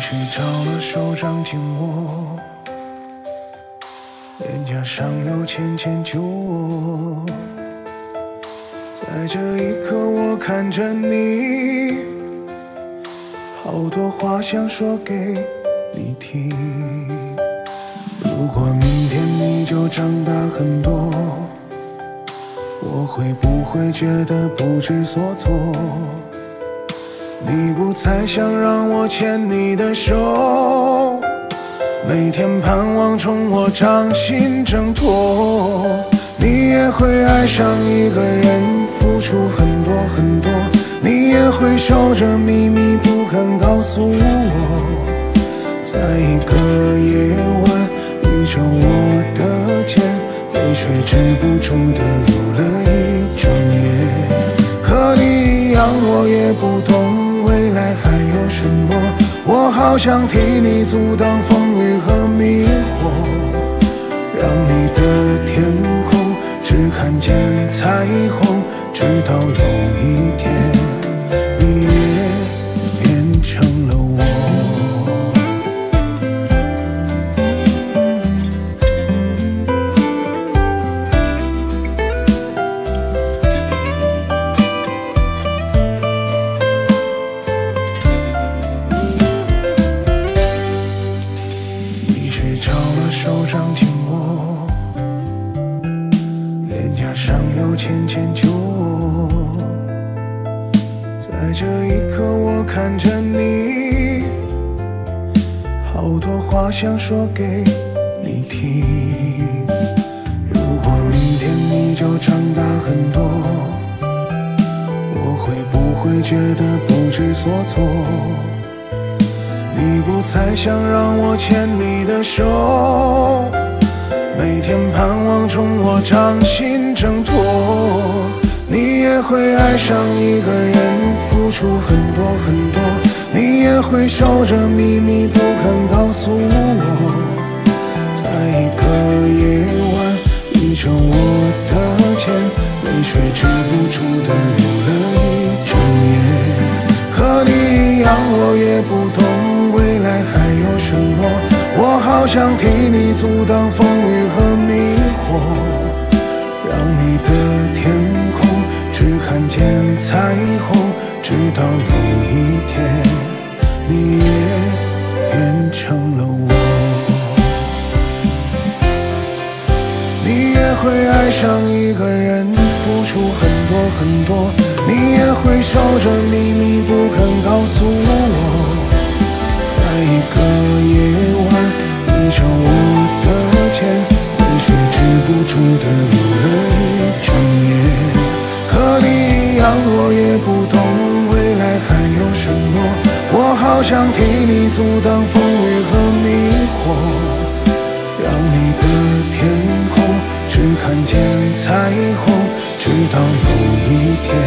睡着了，手掌紧握，脸颊上有浅浅酒窝。在这一刻，我看着你，好多话想说给你听。如果明天你就长大很多，我会不会觉得不知所措？你不再想让我牵你的手，每天盼望冲我掌心挣脱。你也会爱上一个人，付出很多很多，你也会守着秘密不肯告诉我。在一个夜晚，依着我的肩，泪水止不住的流了一整夜。和你一样，我也不懂未来还有什么，我好想替你阻挡风雨和迷惑，让你的天空只看见彩虹，直到有一天你也变成了我。你睡着了，手掌紧握，脸颊上有浅浅酒窝。在这一刻，我看着你，好多话想说给你听。如果明天你就长大很多，我会不会觉得不知所措？你不再想让我牵你的手，每天盼望冲我掌心挣脱。你也会爱上一个人，付出很多很多，你也会守着秘密不肯告诉我。在一个夜晚，依着我的肩，泪水止不住的流了一整夜。和你一样，我也不懂未来还有什么，我好想替你阻挡风雨和迷惑，让你的天空只看见彩虹，直到有一天你也变成了我。你也会爱上一个人，付出很多很多，你也会守着秘密不肯告诉我。在一个夜晚，依着我的肩，泪水止不住的流了一整夜。和你一样，我也不懂未来还有什么，我好想替你阻挡风雨和迷惑，让你的天空只看见彩虹，直到有一天